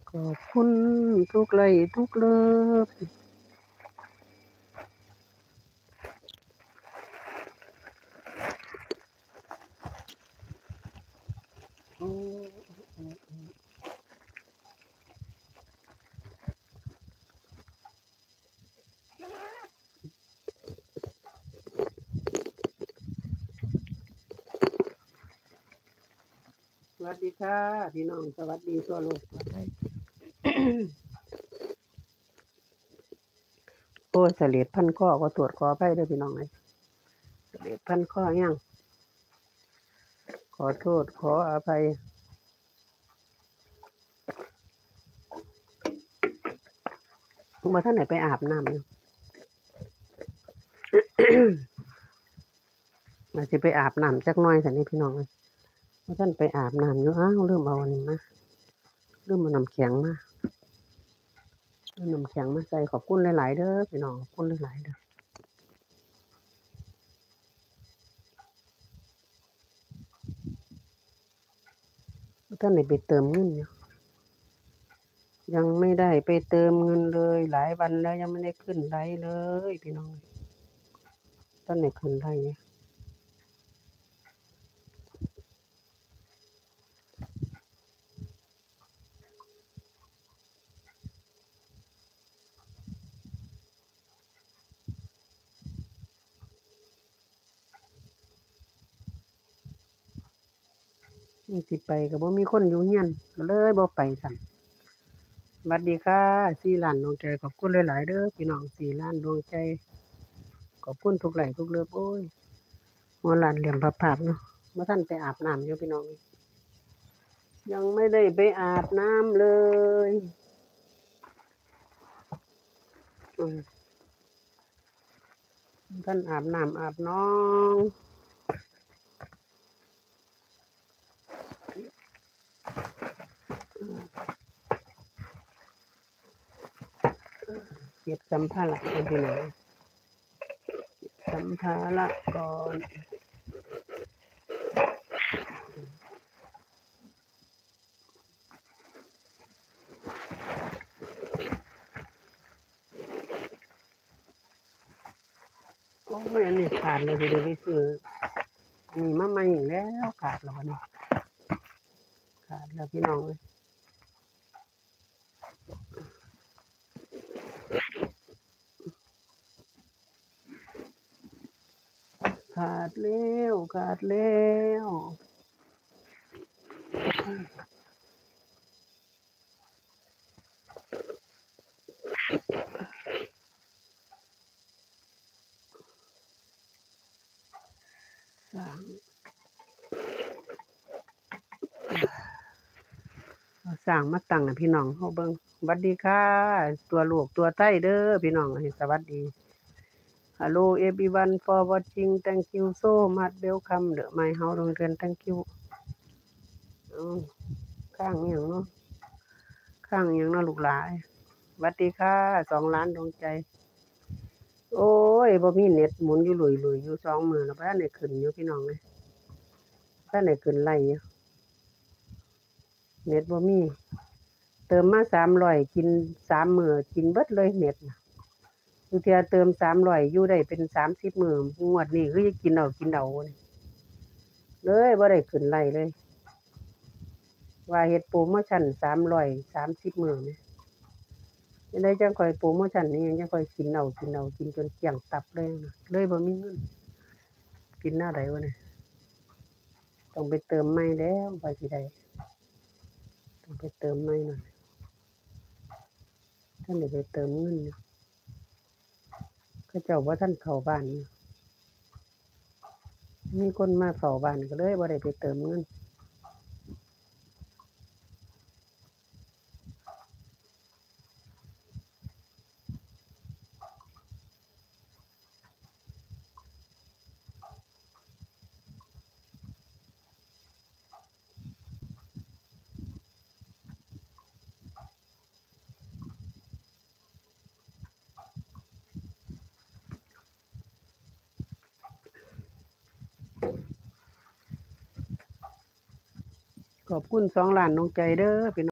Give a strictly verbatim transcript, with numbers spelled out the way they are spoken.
ขอบคุณทุกไลค์ทุกเลิฟสวัสดีค่ะพี่น้องสวัสดีทั่วโลกทั่วไทยโอ้เสลียดพันข้อก็ตรวจขอไปด้วยพี่น้องเลยเสลียดพันข้อยังขอโทษขออภัยเมื่อท่านไหนไปอาบน้ำอยู่ มาสิไปอาบน้ำจักหน่อยสันนี่พี่น้องเลยเมื่อท่านไปอาบน้ำอยู่อ้าวเริ่มเอาอันนี้มาเริ่มมาน้ำแข็งมาเริ่มน้ำแข็งมาใส่ขอบคุณหลายๆเด้อพี่น้องขอบคุณหลายๆเด้อเมื่อท่านไหนไปเติมเงินอยู่ยังไม่ได้ไปเติมเงินเลยหลายวันแล้วยังไม่ได้ขึ้นไลฟ์เลยพี่น้องท่านไหนขึ้นไลฟ์เนี่ยนี่สิไปก็บ่มีคนอยู่เฮียนก็เลยบ่ไปสั่นสวัสดีค่ะสี่ล้านดวงใจขอบคุณหลายๆเด้อพี่น้องสี่ล้านดวงใจขอบคุณทุกไลค์ทุกเลิฟโอ้ยหัวล้านเหลี่ยมภาพๆเนาะเมื่อท่านไปอาบน้ำอยู่พี่น้องยังไม่ได้ไปอาบน้ำเลยอืมท่านอาบน้ำอาบน้องเก็บสัมภาระกันพี่น้องสัมภาระก่อนโอ้ยอันนี้ขาดเลยพี่เดี๋ยวไปซื้อนี่มาใหม่อีกแล้วขาดแล้ววันนี้ขาดแล้วพี่น้องเลยขาดแล้วขาดแล้วสร้างเอาสร้างมาตั้งให้พี่น้องเขาเบิ่งสวัสดีค่ะตัวลูกตัวไต้เด้อพี่น้องให้สวัสดี Hello everyone for watching thank you so much welcome the my house โรงเรียน thank you อ้าวข้างอหย่างเนาะข้างอหย่างเนาะลูกหลานสวัสดีค่ะสองล้านดวงใจโอ้ยบ่มีเน็ตหมุนอยู่หลุยๆอยู่สองมื้อแล้วบ่ทันได้ขึ้นอยู่พี่น้องเอ้ยบ่ทันได้ขึ้นไลฟ์อยู่เน็ตบ่มีเติมมาสามร้อยกินสามมื้อกินเบิดเลยเน็ตน่ะบางเทื่อเติมสามร้อยอยู่ได้เป็นสามสิบมื้องวดนี้คือจะกินเอากินเอานี่เลยบ่ได้ขึ้นไลฟ์เลยว่าเฮ็ดโปรโมชันสามร้อยสามสิบมื้อแหมจั่งใดจังค่อยโปรโมชันอิหยังจังค่อยกินเอากินเอากินจนเกลี้ยงตับเลยนะเลยบ่มีเงินกินแนวใดวะนี่ต้องไปเติมใหม่แล้วกว่าสิได้ต้องไปเติมใหม่หน่อยทันได้ไปเติมเงินอยู่เขาเจ้าบ่ทันเข้าบ้านอยู่มีคนมาเฝ้าบ้านก็เลยบ่ได้ไปเติมเงินขอบคุณสองล้านดวงใจเด้อพี่